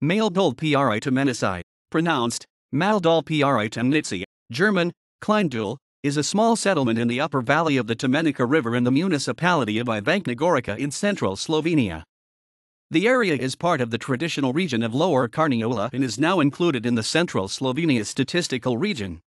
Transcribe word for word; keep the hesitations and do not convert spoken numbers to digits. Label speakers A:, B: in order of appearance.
A: Male Dole Pri Temenici, pronounced Mal Dole Pri Temenici, German, Kleindule, is a small settlement in the upper valley of the Temenica River in the Municipality of Ivančna Gorica in central Slovenia. The area is part of the traditional region of Lower Carniola and is now included in the Central Slovenia Statistical Region.